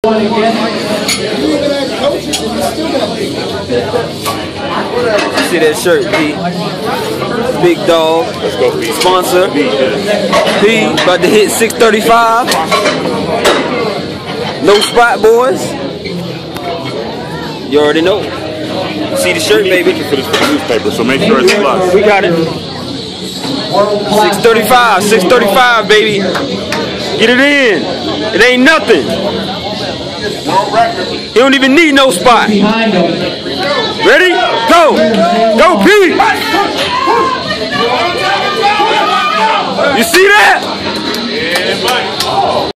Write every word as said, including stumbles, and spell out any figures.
See that shirt, P. Big dog. Let's go, P. Sponsor. P. About to hit six thirty-five. No spot, boys. You already know. See the shirt, baby. For this newspaper, so make sure it's plus. We got it. six thirty-five. six thirty-five, baby. Get it in. It ain't nothing. He don't even need no spot. Ready? Go! Go, Pete! You see that?